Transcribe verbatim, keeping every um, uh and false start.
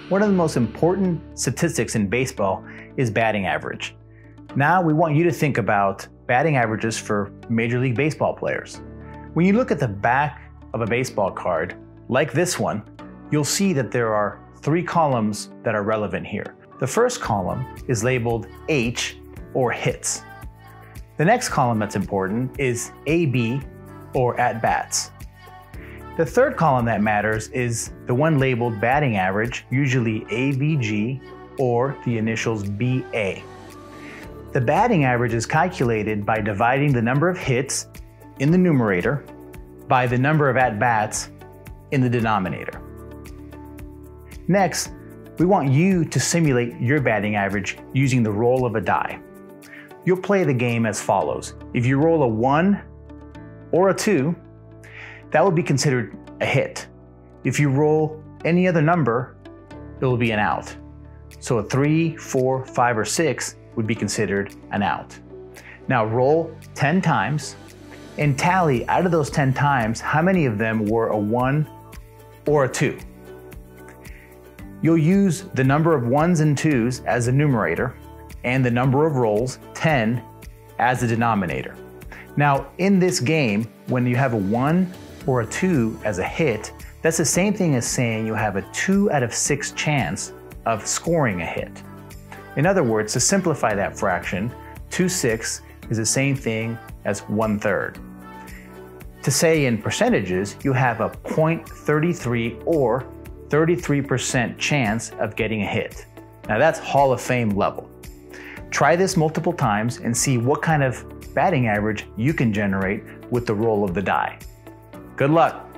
One of the most important statistics in baseball is batting average. Now we want you to think about batting averages for Major League Baseball players. When you look at the back of a baseball card, like this one, you'll see that there are three columns that are relevant here. The first column is labeled H, or hits. The next column that's important is A B, or at-bats. The third column that matters is the one labeled batting average, usually A B G, or the initials B A. The batting average is calculated by dividing the number of hits in the numerator by the number of at-bats in the denominator. Next, we want you to simulate your batting average using the roll of a die. You'll play the game as follows. If you roll a one or a two, that will be considered a hit. If you roll any other number, it will be an out. So a three, four, five, or six would be considered an out. Now roll ten times and tally out of those ten times how many of them were a one or a two. You'll use the number of ones and twos as the numerator and the number of rolls, ten, as the denominator. Now in this game, when you have a one or a two as a hit, that's the same thing as saying you have a two out of six chance of scoring a hit. In other words, to simplify that fraction, two sixths is the same thing as one third. To say in percentages, you have a zero point three three or thirty-three percent chance of getting a hit. Now that's Hall of Fame level. Try this multiple times and see what kind of batting average you can generate with the roll of the die. Good luck.